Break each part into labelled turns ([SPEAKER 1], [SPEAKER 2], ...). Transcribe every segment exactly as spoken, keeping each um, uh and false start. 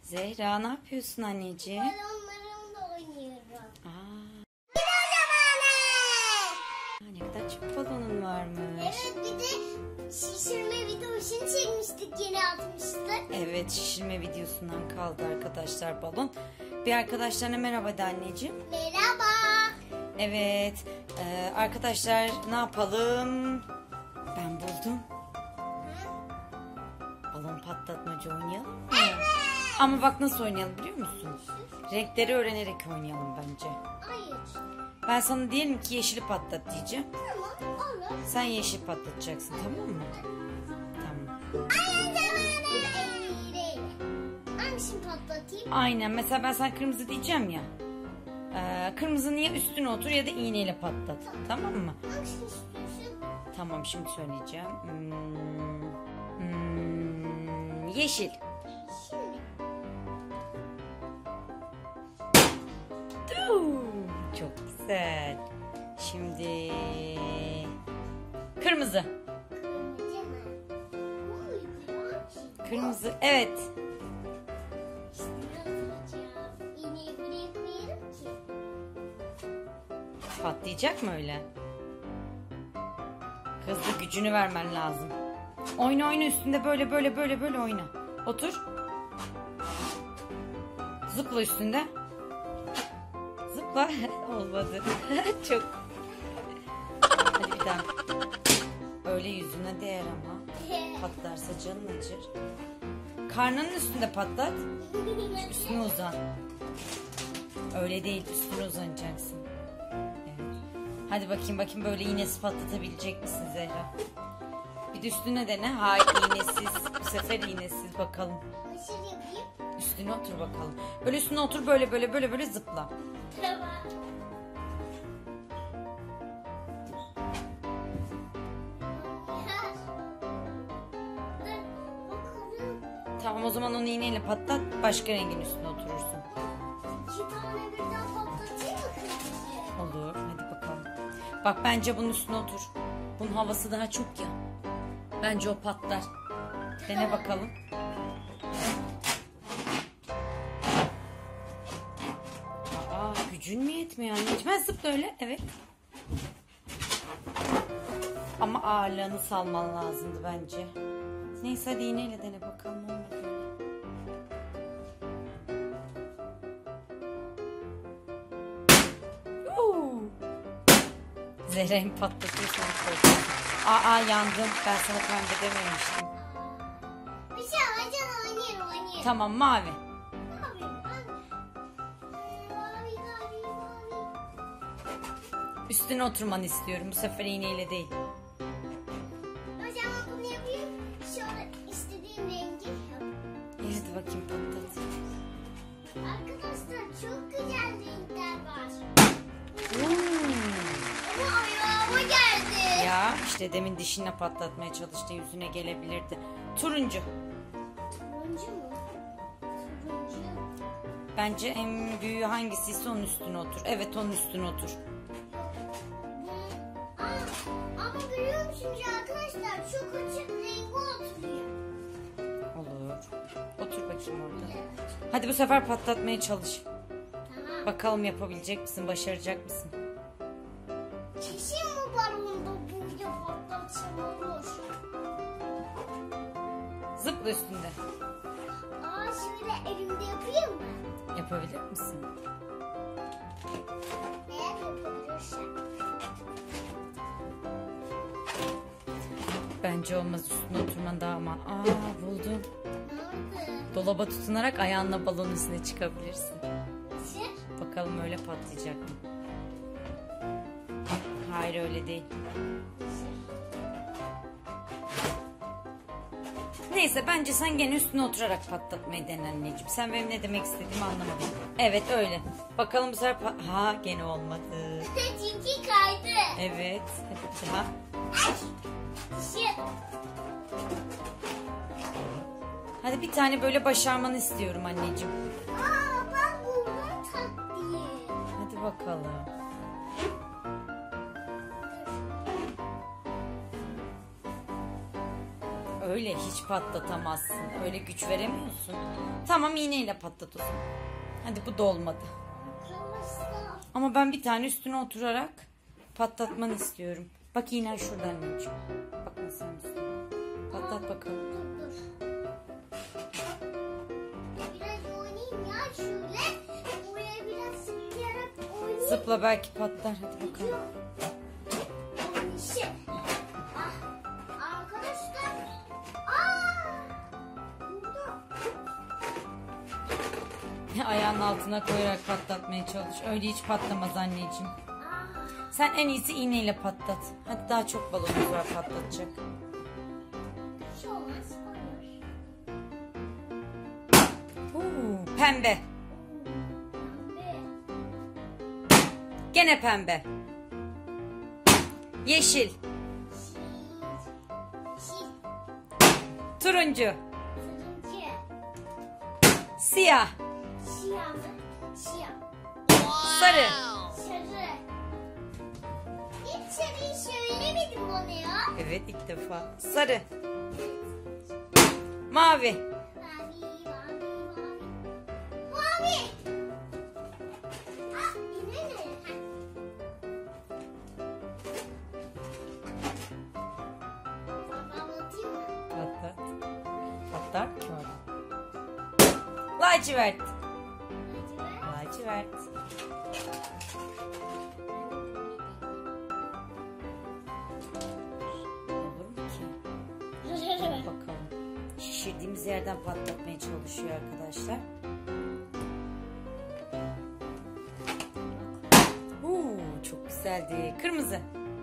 [SPEAKER 1] Zehra ne yapıyorsun anneciğim?
[SPEAKER 2] Balonlarımla oynuyorum.
[SPEAKER 1] Aa,
[SPEAKER 2] Balon
[SPEAKER 1] ne kadar çok balonun varmış.
[SPEAKER 2] Evet, bir de şişirme videosunu çekmiştik, yeni atmıştık.
[SPEAKER 1] Evet, şişirme videosundan kaldı arkadaşlar balon. Bir arkadaşlarına merhaba de anneciğim.
[SPEAKER 2] Merhaba.
[SPEAKER 1] Evet e, arkadaşlar ne yapalım? Ben buldum. Balon patlatmaca oynayalım mı?
[SPEAKER 2] Evet.
[SPEAKER 1] Ama bak nasıl oynayalım biliyor musun? Renkleri öğrenerek oynayalım bence.
[SPEAKER 2] Hayır.
[SPEAKER 1] Ben sana diyelim ki yeşili patlat diyeceğim.
[SPEAKER 2] Tamam, olur.
[SPEAKER 1] Sen yeşil patlatacaksın, tamam mı? Tamam.
[SPEAKER 2] Aynı zamanda eğri. Hangisini patlatayım?
[SPEAKER 1] Aynen, mesela ben sana kırmızı diyeceğim ya. Ee, kırmızının ya üstüne otur ya da iğneyle patlat. Tamam mı?
[SPEAKER 2] Hangisini istiyorsun?
[SPEAKER 1] Tamam, şimdi söyleyeceğim. Hmm, hmm, yeşil.
[SPEAKER 2] Şimdi.
[SPEAKER 1] Tuu, çok güzel. Şimdi kırmızı.
[SPEAKER 2] Kırmızı mı? Bu muydu ya?
[SPEAKER 1] Kırmızı, evet.
[SPEAKER 2] Şimdi nasıl yapacağım? İğneyi buraya koyarım ki.
[SPEAKER 1] Patlayacak mı öyle? Hızlı, gücünü vermen lazım. Oyna oyna üstünde, böyle böyle böyle böyle oyna. Otur. Zıpla üstünde. Zıpla. Olmadı. Çok. Hadi bir daha. Öyle yüzüne değer ama. Patlarsa canın acır. Karnının üstünde patlat. Üstüne uzan. Öyle değil, üstüne uzanacaksın. Evet. Hadi bakayım bakayım böyle iğnesiz patlatabilecek misin Zehra? Bir de üstüne dene. Hayır, iğnesiz. Bu sefer iğnesiz, bakalım.
[SPEAKER 2] Nasıl yapayım?
[SPEAKER 1] Üstüne otur bakalım. Böyle üstüne otur, böyle böyle böyle böyle zıpla.
[SPEAKER 2] Tamam.
[SPEAKER 1] Tamam, o zaman onu iğneyle patlat. Başka rengin üstüne oturursun.
[SPEAKER 2] İki tane birden patlatayım mı kırmızıyı?
[SPEAKER 1] Olur, hadi bakalım. Bak, bence bunun üstüne otur. Bunun havası daha çok ya. Bence o patlar. Dene bakalım. Aa, gücün mü yetmiyor anneciğim? Ben zıpla öyle, evet. Ama ağırlığını salman lazımdı bence. Neyse, hadi iğneyle dene bakalım. Olmadı öyle. Oo. Zehra'yı patlatıyorsun. Aa, yandım. Ben sana pembe dememiştim.
[SPEAKER 2] Bir şey alacağım, oynayalım oynayalım.
[SPEAKER 1] Tamam, mavi.
[SPEAKER 2] Ne yapayım ben? Mavi mavi mavi.
[SPEAKER 1] Üstüne oturmanı istiyorum. Bu sefer iğneyle değil.
[SPEAKER 2] O zaman bunu yapayım. Şöyle istediğim rengi yap.
[SPEAKER 1] İyi, hadi bakayım patlat.
[SPEAKER 2] Arkadaşlar çok güzel renkler var.
[SPEAKER 1] Hmm.
[SPEAKER 2] Ama ayağıma geldi.
[SPEAKER 1] Ya işte demin dişinle patlatmaya çalıştı. Yüzüne gelebilirdi. Turuncu.
[SPEAKER 2] Turuncu mu? Turuncu.
[SPEAKER 1] Bence en büyüğü hangisiyse onun üstüne otur. Evet, onun üstüne otur.
[SPEAKER 2] Aa, ama biliyor musunuz arkadaşlar çok açık rengi oturuyor.
[SPEAKER 1] Olur. Otur bakayım orada. Hadi bu sefer patlatmaya çalış.
[SPEAKER 2] Tamam.
[SPEAKER 1] Bakalım yapabilecek misin? Başaracak mısın?
[SPEAKER 2] Kesin bu balonda burada patlatsam olur.
[SPEAKER 1] Zıpla üstünde.
[SPEAKER 2] Aa, şöyle elimde yapayım mı?
[SPEAKER 1] Yapabilir misin?
[SPEAKER 2] Eğer yapabilirsem.
[SPEAKER 1] Bence olmaz. Üstüne oturman daha ama. Aa, buldum.
[SPEAKER 2] Ne oldu?
[SPEAKER 1] Dolaba tutunarak ayağınla balonun üstüne çıkabilirsin.
[SPEAKER 2] Nasıl?
[SPEAKER 1] Bakalım öyle patlayacak mı? Hayır, öyle değil. Neyse, bence sen gene üstüne oturarak patlatmayı dene anneciğim. Sen benim ne demek istediğimi anlamadın. Evet, öyle. Bakalım bu sefer pa- ha, gene olmadı.
[SPEAKER 2] Çünkü kaydı.
[SPEAKER 1] Evet. Hadi bir daha.
[SPEAKER 2] Dişi.
[SPEAKER 1] Hadi bir tane böyle başarmanı istiyorum anneciğim.
[SPEAKER 2] Aa, ben buldum tatlıyı.
[SPEAKER 1] Hadi bakalım. öyle hiç patlatamazsın. Öyle güç veremiyorsun. Tamam, iğneyle patlat o zaman. Hadi, bu da olmadı. Ama ben bir tane üstüne oturarak patlatmanı istiyorum. Bak, iğnen şurada anneciğim. Bak masanın üstüne. Patlat bakalım.
[SPEAKER 2] Biraz oynayayım ya şöyle. Buraya biraz zıplayarak oynayayım.
[SPEAKER 1] Zıpla, belki patlar. Hadi bakalım.
[SPEAKER 2] Şey. Ah, arkadaşlar. Aa! Burada.
[SPEAKER 1] Ayağının altına koyarak patlatmaya çalış. Öyle hiç patlamaz anneciğim.
[SPEAKER 2] Aa,
[SPEAKER 1] Sen en iyisi iğneyle patlat. Hadi, daha çok balonumuz var patlatacak.
[SPEAKER 2] şey olmaz, olur.
[SPEAKER 1] Oo, pembe.
[SPEAKER 2] Pembe.
[SPEAKER 1] Gene pembe. Yeşil.
[SPEAKER 2] Şiir. Şiir.
[SPEAKER 1] Turuncu.
[SPEAKER 2] Turuncu.
[SPEAKER 1] Siyah.
[SPEAKER 2] Siyah mı? Siyah.
[SPEAKER 1] Sarı.
[SPEAKER 2] Sarı. Hiç sarıyı söylemedim bana ya.
[SPEAKER 1] Evet, ilk defa. Sarı. Mavi.
[SPEAKER 2] Mavi, mavi, mavi. Mavi. Ah, yine ne? Anlatayım mı?
[SPEAKER 1] Patlat. Patlar mı ki orada? Lacivert. Lacivert. Olur mu ki? Bakalım. Şişirdiğimiz yerden patlatmaya çalışıyor arkadaşlar. Oo, çok güzeldi. Kırmızı.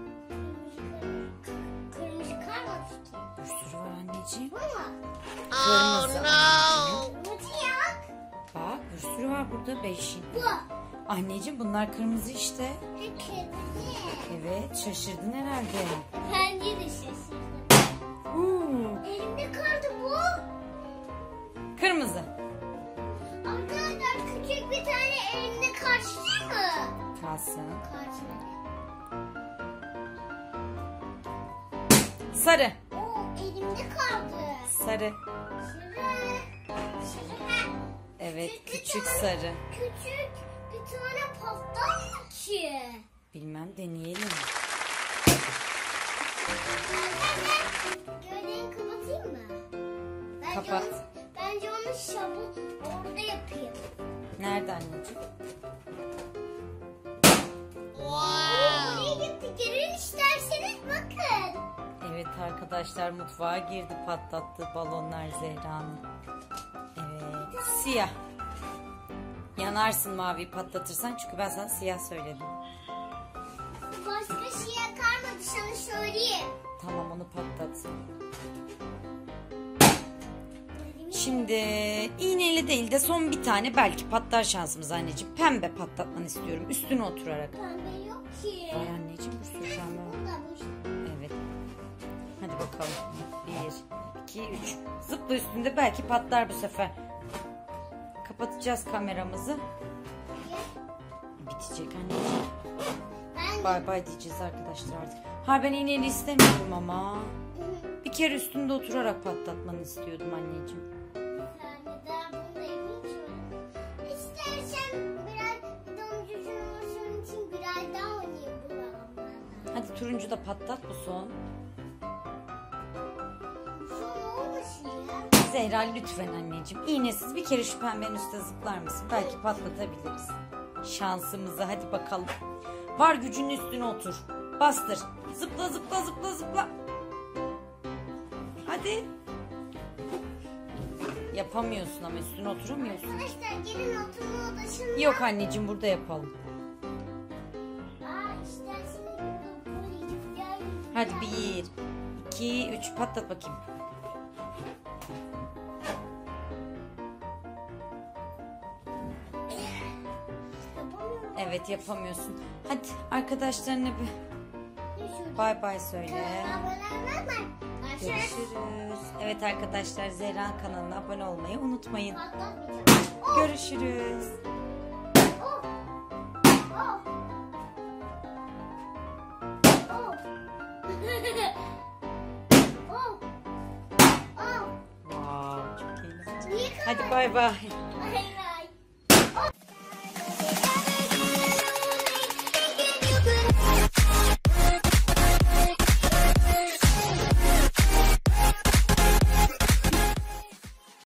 [SPEAKER 2] Kırmızı kalmadı ki.
[SPEAKER 1] Bir sürü var anneciğim.
[SPEAKER 2] Bu mu?
[SPEAKER 1] Kırmızı anneciğim.
[SPEAKER 2] Kırmızı yok.
[SPEAKER 1] Bak, bir sürü var burada, beş.
[SPEAKER 2] Bu.
[SPEAKER 1] Anneciğim, bunlar kırmızı işte.
[SPEAKER 2] Kırmızı.
[SPEAKER 1] Evet, şaşırdın herhalde.
[SPEAKER 2] Bence de şaşırdım.
[SPEAKER 1] Oo,
[SPEAKER 2] Elimde kaldı bu.
[SPEAKER 1] kırmızı.
[SPEAKER 2] Arkadaşlar küçük bir tane elimde kaçtı mı?
[SPEAKER 1] Kalsın.
[SPEAKER 2] Kaçmadı.
[SPEAKER 1] Sarı.
[SPEAKER 2] Oo, elimde kaldı.
[SPEAKER 1] Sarı.
[SPEAKER 2] Sarı. Sarı. Ha.
[SPEAKER 1] Evet,
[SPEAKER 2] Küçük bir
[SPEAKER 1] küçük
[SPEAKER 2] tane-
[SPEAKER 1] sarı.
[SPEAKER 2] Küçük bir tane patlar mı ki?
[SPEAKER 1] Bilmem, deneyelim.
[SPEAKER 2] Gölgeyi kapatayım mı? Bence
[SPEAKER 1] Kapat.
[SPEAKER 2] Onu, bence onu şabı orada yapayım.
[SPEAKER 1] Nerede anneciğim?
[SPEAKER 2] Wow. Oraya gitti. Gelin isterseniz bakın.
[SPEAKER 1] Evet arkadaşlar, mutfağa girdi patlattı balonlar Zehra'nın. Evet, siyah. Yanarsın maviyi patlatırsan, çünkü ben sana siyah söyledim.
[SPEAKER 2] Başka şey kalmadı, sana söyleyeyim.
[SPEAKER 1] Tamam, onu patlat. Şimdi iğneyle değil de son bir tane belki patlar şansımız anneciğim. Pembe patlatmanı istiyorum, üstüne oturarak.
[SPEAKER 2] Pembe yok ki.
[SPEAKER 1] Var anneciğim, bir sürü pembe var.
[SPEAKER 2] Burada bu işte.
[SPEAKER 1] Evet. Hadi bakalım. Bir, iki, üç. Zıpla üstünde, belki patlar bu sefer. Kapatacağız kameramızı. Bitecek anneciğim.
[SPEAKER 2] Ben
[SPEAKER 1] Bay bay diyeceğiz arkadaşlar artık. Ha, ben iğneyle istemiyorum ama. Bir kere üstünde oturarak patlatmanı istiyordum anneciğim.
[SPEAKER 2] yani daha bunu da yapayım şöyle. İstersen biraz dondurucu olmasının için biraz daha oynayayım bu balonlarla.
[SPEAKER 1] Hadi, turuncu da patlat, bu son.
[SPEAKER 2] Son olmasın ya.
[SPEAKER 1] Zehra, lütfen anneciğim. İğnesiz bir kere şu pembenin üstüne zıplar mısın? Belki patlatabiliriz. Şansımıza, hadi bakalım. Var gücünün üstüne otur. Bastır. Zıpla zıpla zıpla zıpla. Hadi. Yapamıyorsun ama, üstüne oturamıyorsun.
[SPEAKER 2] Arkadaşlar gelin oturma odasında.
[SPEAKER 1] Yok anneciğim, burada yapalım.
[SPEAKER 2] Aa, isterseniz burada böyle gidip gel.
[SPEAKER 1] Hadi, bir, iki, üç, patlat bakayım.
[SPEAKER 2] Yapamıyorum.
[SPEAKER 1] Evet, yapamıyorsun. Hadi arkadaşlarına bir bay bay söyle.
[SPEAKER 2] Abone olmayı.
[SPEAKER 1] Görüşürüz. Evet arkadaşlar, Zehra kanalına abone olmayı unutmayın.
[SPEAKER 2] Patlatmayacağım.
[SPEAKER 1] Görüşürüz.
[SPEAKER 2] Oh. Oh. Oh. Oh.
[SPEAKER 1] Hadi bay bay.